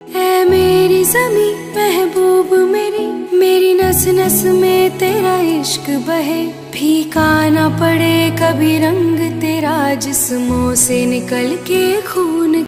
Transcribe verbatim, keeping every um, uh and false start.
ऐ मेरी ज़मी महबूब मेरी, मेरी नस नस में तेरा इश्क बहे। फीका ना पड़े कभी रंग तेरा, जिस्मों से निकल के खून